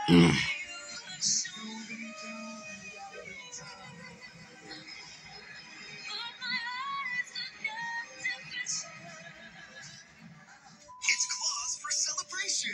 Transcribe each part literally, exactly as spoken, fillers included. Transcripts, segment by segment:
It's Claus for celebration.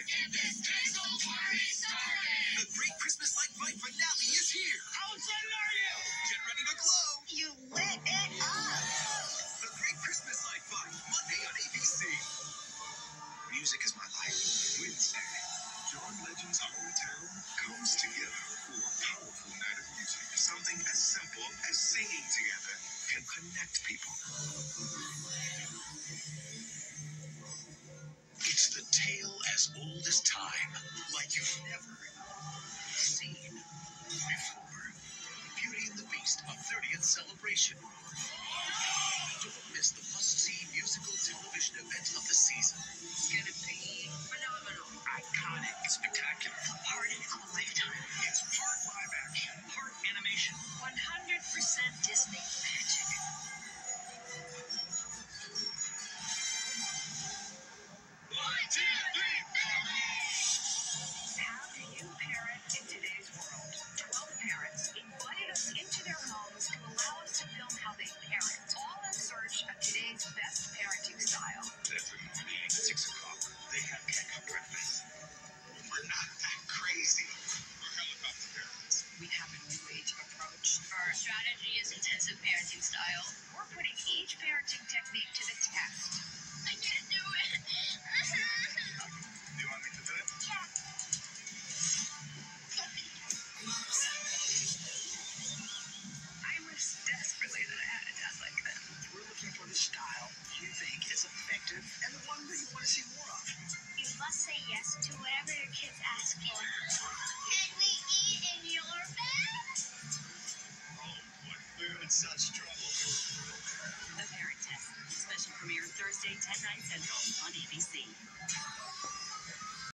The Great Christmas Light Fight finale is here. How excited are you? Get ready to glow. You lit it up. The Great Christmas Light Fight, Monday on A B C. Music is my life. Wednesday, John Legend's hometown comes together for a powerful night of music. Something as simple as singing together can connect people. It's the tale as old as time, like you've never seen before. Beauty and the Beast, a thirtieth celebration. Don't miss the must-see musical television event of the season. It's gonna be phenomenal. Iconic, spectacular. The party of a lifetime. It's part live action, part animation. one hundred percent Disney magic. One, two, three, family! How do you parent in today's world? twelve parents invited us into their homes to allow us to film how they parent, all in search of today's best parenting style. Every morning at six o'clock, they have cake breakfast. We're not that crazy. We're helicopter parents. We have a new age approach. Our strategy is intensive parenting style. We're putting each parenting technique to the test. I can't do it. Do you want me to do it? Yeah. I wish desperately that I had a dad like that. We're looking for the style you think is effective and the one that you want to see more of. You must say yes to whatever your kids ask for. Can we eat in your bed? Oh boy, we're in such trouble. The Parent Test. Special premiere Thursday, ten, nine Central on A B C.